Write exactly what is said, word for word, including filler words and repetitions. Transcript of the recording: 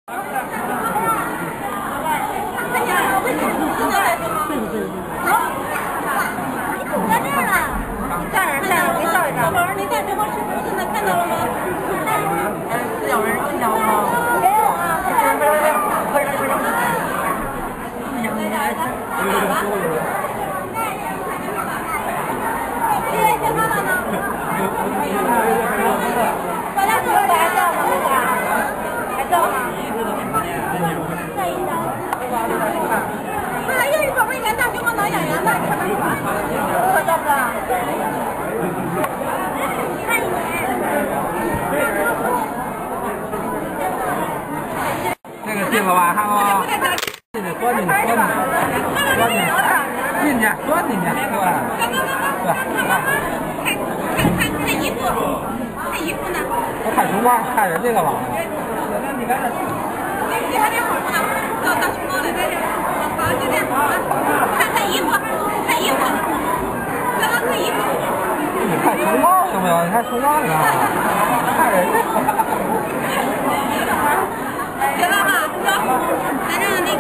这个进了吧，看看啊，进去钻进去，钻进去，钻进去，进去，钻进去，对，对，看，看看衣服，看衣服呢？我看熊猫，看人这个网了。你看这，你看这好不好？到到熊猫来这里，好，就这样啊，看看衣服，看衣服，刚刚看衣服。你看熊猫有没有？你看熊猫，你看，看人家。行了哈，走，咱这那个。